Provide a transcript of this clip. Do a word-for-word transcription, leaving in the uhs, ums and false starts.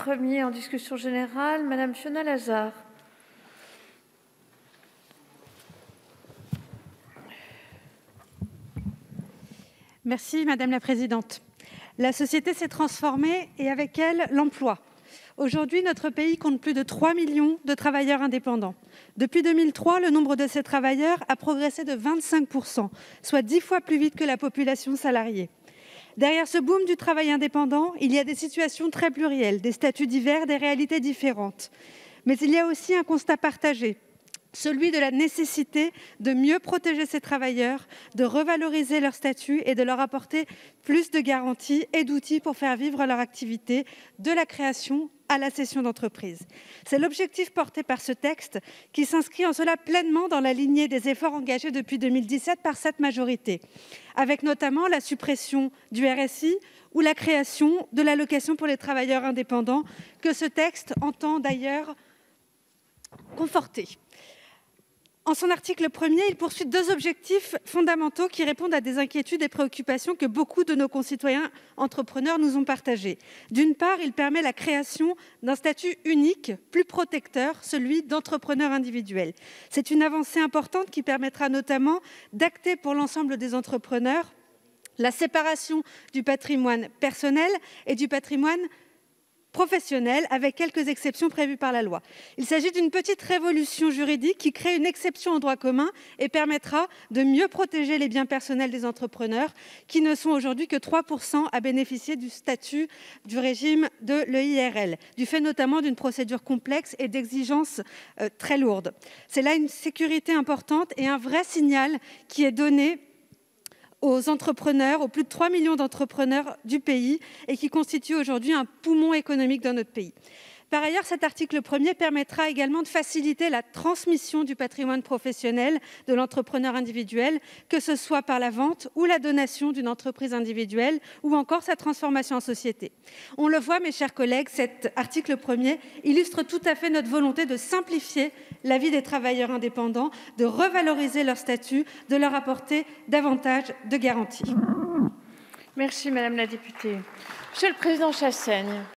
premier en discussion générale, Madame Fiona Lazard. Merci Madame la Présidente. La société s'est transformée et avec elle l'emploi. Aujourd'hui, notre pays compte plus de trois millions de travailleurs indépendants. Depuis deux mille trois, le nombre de ces travailleurs a progressé de vingt-cinq pour cent, soit dix fois plus vite que la population salariée. Derrière ce boom du travail indépendant, il y a des situations très plurielles, des statuts divers, des réalités différentes. Mais il y a aussi un constat partagé, celui de la nécessité de mieux protéger ces travailleurs, de revaloriser leur statut et de leur apporter plus de garanties et d'outils pour faire vivre leur activité, de la création à la cession d'entreprise. C'est l'objectif porté par ce texte qui s'inscrit en cela pleinement dans la lignée des efforts engagés depuis deux mille dix-sept par cette majorité, avec notamment la suppression du R S I ou la création de l'allocation pour les travailleurs indépendants, que ce texte entend d'ailleurs conforter. En son article premier, il poursuit deux objectifs fondamentaux qui répondent à des inquiétudes et préoccupations que beaucoup de nos concitoyens entrepreneurs nous ont partagées. D'une part, il permet la création d'un statut unique, plus protecteur, celui d'entrepreneur individuel. C'est une avancée importante qui permettra notamment d'acter pour l'ensemble des entrepreneurs la séparation du patrimoine personnel et du patrimoine professionnel, avec quelques exceptions prévues par la loi. Il s'agit d'une petite révolution juridique qui crée une exception au droit commun et permettra de mieux protéger les biens personnels des entrepreneurs, qui ne sont aujourd'hui que trois pour cent à bénéficier du statut du régime de l'E I R L, du fait notamment d'une procédure complexe et d'exigences euh, très lourdes. C'est là une sécurité importante et un vrai signal qui est donné aux entrepreneurs, aux plus de trois millions d'entrepreneurs du pays et qui constituent aujourd'hui un poumon économique dans notre pays. Par ailleurs, cet article premier permettra également de faciliter la transmission du patrimoine professionnel de l'entrepreneur individuel, que ce soit par la vente ou la donation d'une entreprise individuelle ou encore sa transformation en société. On le voit, mes chers collègues, cet article premier illustre tout à fait notre volonté de simplifier la vie des travailleurs indépendants, de revaloriser leur statut, de leur apporter davantage de garanties. Merci Madame la députée. Monsieur le Président Chassaigne.